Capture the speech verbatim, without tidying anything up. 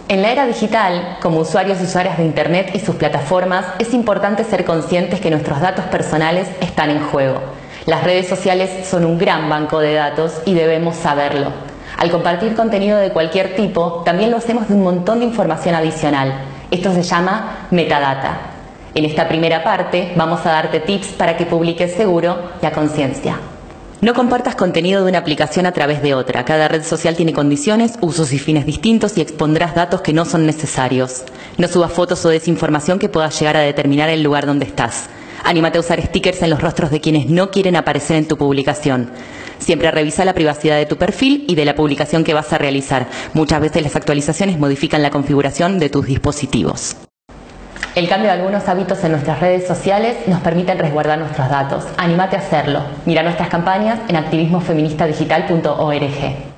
En la era digital, como usuarios y usuarias de Internet y sus plataformas, es importante ser conscientes que nuestros datos personales están en juego. Las redes sociales son un gran banco de datos y debemos saberlo. Al compartir contenido de cualquier tipo, también lo hacemos de un montón de información adicional. Esto se llama metadata. En esta primera parte vamos a darte tips para que publiques seguro y a conciencia. No compartas contenido de una aplicación a través de otra. Cada red social tiene condiciones, usos y fines distintos y expondrás datos que no son necesarios. No subas fotos o desinformación que pueda llegar a determinar el lugar donde estás. Anímate a usar stickers en los rostros de quienes no quieren aparecer en tu publicación. Siempre revisa la privacidad de tu perfil y de la publicación que vas a realizar. Muchas veces las actualizaciones modifican la configuración de tus dispositivos. El cambio de algunos hábitos en nuestras redes sociales nos permiten resguardar nuestros datos. Anímate a hacerlo. Mira nuestras campañas en activismo feminista digital punto org.